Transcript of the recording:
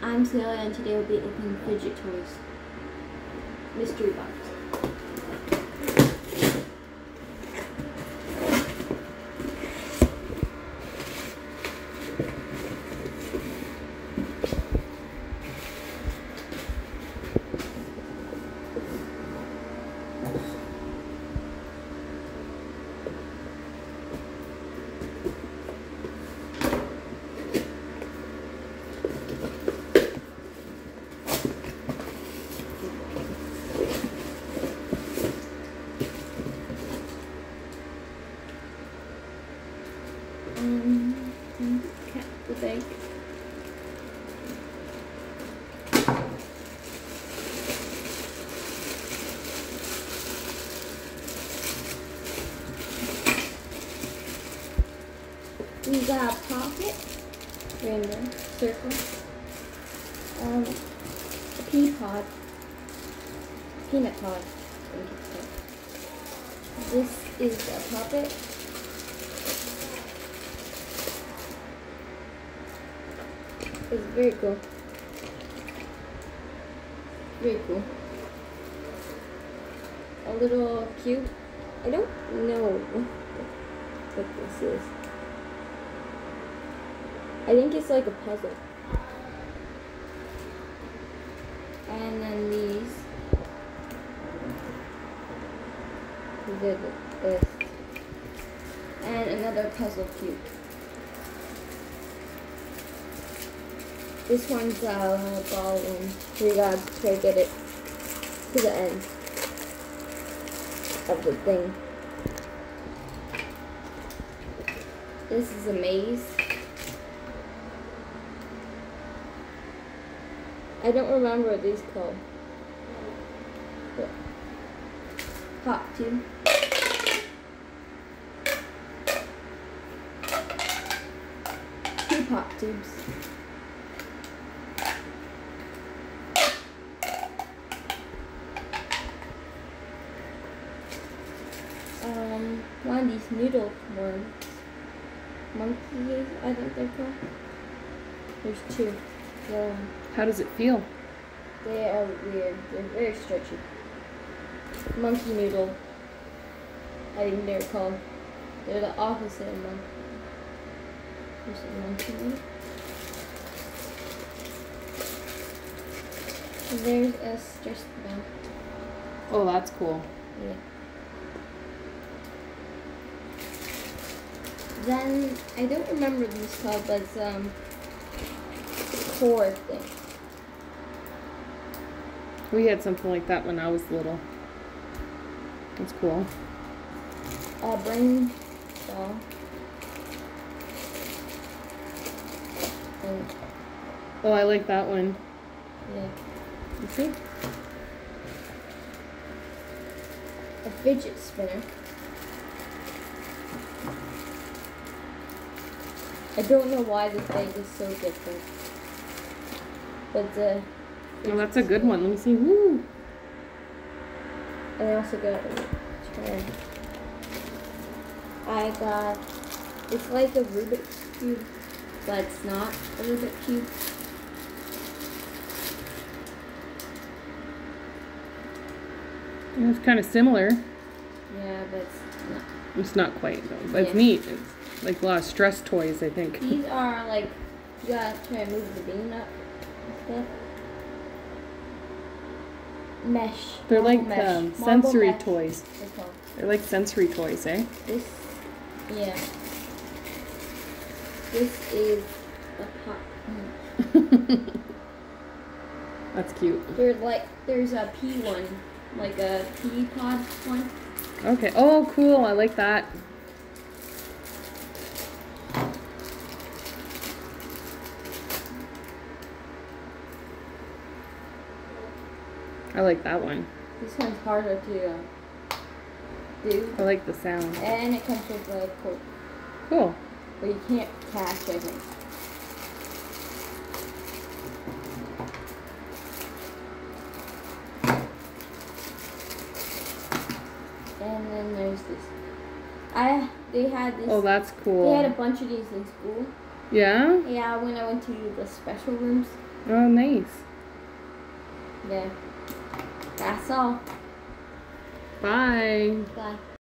I'm Celia and today we'll be opening fidget toys. Mystery box. Cat with egg. We got a pocket, random circle, a pea pod, peanut pod. I think it's called. This is a puppet. It's very cool. Very cool. A little cube. I don't know what this is. I think it's like a puzzle. And then these are this. And another puzzle cube. This one's a ball one. We gotta try to get it to the end of the thing. This is a maze. I don't remember what these called. But pop tube. Two pop tubes. One of these noodle ones. Monkeys, I think they're called. There's two. How does it feel? They are weird. They're very stretchy. Monkey noodle. I think they're called. They're the opposite of monkey. There's a monkey noodle. And there's a stress ball. Oh, that's cool. Yeah. Then, I don't remember what this called, but it's a core thing. We had something like that when I was little. That's cool. Brain ball. And oh, I like that one. yeah. You see? A fidget spinner. I don't know why this bag is so different. But oh, that's a good one. Let me see. Woo! And I also got a tray. I got, it's like a Rubik's Cube, but it's not a Rubik's Cube. It's kind of similar. Yeah, but it's not. It's not quite, though. But it's Yeah. neat. It's like a lot of stress toys, I think. These are like, you gotta try to move the bean up and stuff. Mesh. They're like mesh. sensory Mesh, toys. they're called. They're like sensory toys, eh? This, yeah. This is a pop. That's cute. There's a pea one, like a pea pod one. Okay. Oh, cool. I like that. I like that one. This one's harder to do. I like the sound. And it comes with a cord. Cool. But you can't catch, I think. And then there's this. They had this. Oh, that's They cool. had a bunch of these in school. Yeah? Yeah, when I went to the special rooms. Oh, nice. Yeah. That's all. Bye. Bye.